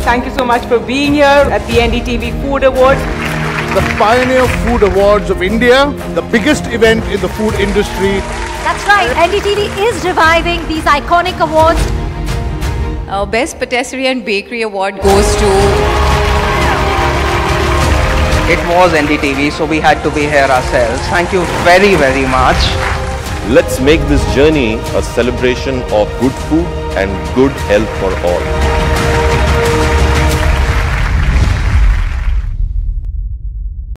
Thank you so much for being here at the NDTV Food Awards. The Pioneer Food Awards of India, the biggest event in the food industry. That's right, NDTV is reviving these iconic awards. Our Best Patisserie and Bakery Award goes to... It was NDTV, so we had to be here ourselves. Thank you very, very much. Let's make this journey a celebration of good food and good health for all.